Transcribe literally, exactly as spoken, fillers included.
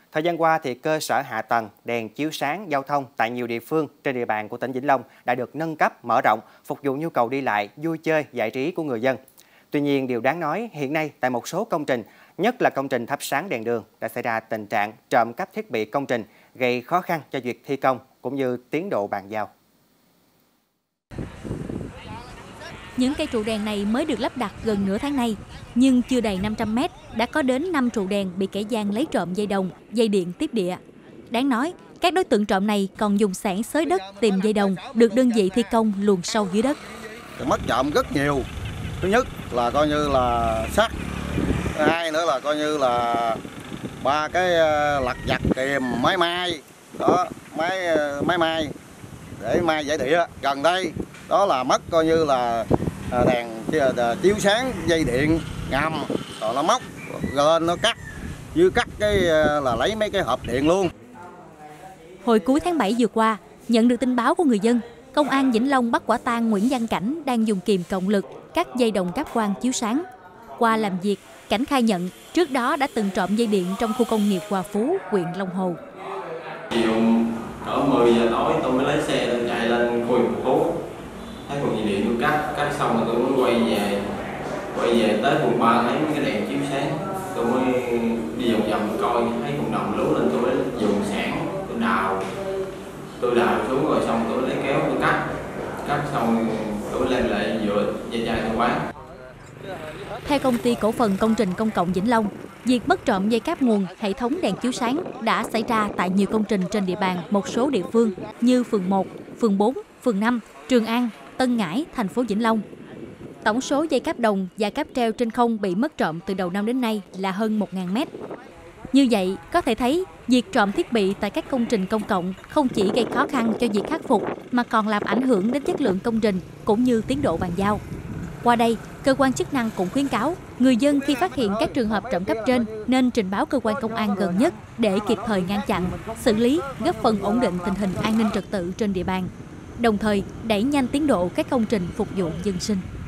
Thời gian qua, thì cơ sở hạ tầng, đèn chiếu sáng, giao thông tại nhiều địa phương trên địa bàn của tỉnh Vĩnh Long đã được nâng cấp, mở rộng, phục vụ nhu cầu đi lại, vui chơi, giải trí của người dân. Tuy nhiên, điều đáng nói hiện nay tại một số công trình, nhất là công trình thắp sáng đèn đường, đã xảy ra tình trạng trộm cắp thiết bị công trình, gây khó khăn cho việc thi công cũng như tiến độ bàn giao. Những cây trụ đèn này mới được lắp đặt gần nửa tháng nay, nhưng chưa đầy năm trăm mét đã có đến năm trụ đèn bị kẻ gian lấy trộm dây đồng, dây điện tiếp địa. Đáng nói, các đối tượng trộm này còn dùng xẻng xới đất tìm dây đồng được đơn vị thi công luồn sâu dưới đất. Mất trộm rất nhiều. Thứ nhất là coi như là sắt, thứ hai nữa là coi như là ba cái lặt vặt kìm máy may, đó máy máy may để may giải địa. Gần đây đó là mất coi như là đèn chiếu sáng, dây điện ngầm, rồi nó móc lên nó cắt, dưới cắt cái là lấy mấy cái hộp điện luôn. Hồi cuối tháng bảy vừa qua, nhận được tin báo của người dân, Công an Vĩnh Long bắt quả tang Nguyễn Văn Cảnh đang dùng kìm cộng lực cắt dây đồng cáp quang chiếu sáng. Qua làm việc, Cảnh khai nhận trước đó đã từng trộm dây điện trong khu công nghiệp Hòa Phú, huyện Long Hồ. Chiều cỡ mười giờ tối tôi mới lấy xe lên chạy lên khu Hòa Phú, thấy cục dây điện tôi cắt, cắt xong rồi tôi mới quay về, quay về tới quận ba thấy mấy cái đèn chiếu sáng, tôi mới đi vòng vòng coi thấy cục đồng lú lên, tôi mới dùng xẻng tôi đào, tôi đào xuống rồi xong tôi lấy kéo tôi cắt, cắt xong tôi lên lại dựa dây chai tôi quán. Theo công ty cổ phần công trình công cộng Vĩnh Long, việc mất trộm dây cáp nguồn, hệ thống đèn chiếu sáng đã xảy ra tại nhiều công trình trên địa bàn một số địa phương như phường một, phường bốn, phường năm, Trường An, Tân Ngãi, thành phố Vĩnh Long. Tổng số dây cáp đồng và cáp treo trên không bị mất trộm từ đầu năm đến nay là hơn một nghìn mét. Như vậy, có thể thấy việc trộm thiết bị tại các công trình công cộng không chỉ gây khó khăn cho việc khắc phục mà còn làm ảnh hưởng đến chất lượng công trình cũng như tiến độ bàn giao. Qua đây, cơ quan chức năng cũng khuyến cáo người dân khi phát hiện các trường hợp trộm cắp trên nên trình báo cơ quan công an gần nhất để kịp thời ngăn chặn, xử lý, góp phần ổn định tình hình an ninh trật tự trên địa bàn, đồng thời đẩy nhanh tiến độ các công trình phục vụ dân sinh.